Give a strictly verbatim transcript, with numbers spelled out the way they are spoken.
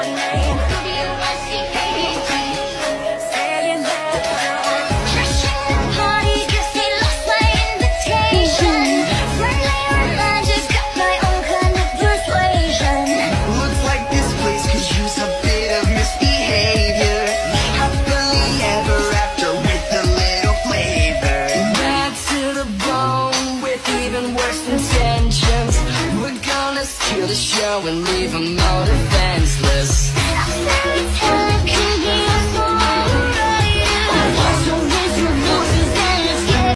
name. Saying that crashing the party gives me lost my invitation. Slightly romantic, got my own kind of persuasion. Looks like this place could use a bit of misbehavior. Happily ever after with a little flavor. Bad to the bone with even worse intentions. We're gonna steal the show and leave them all defenseless. Fairy tale.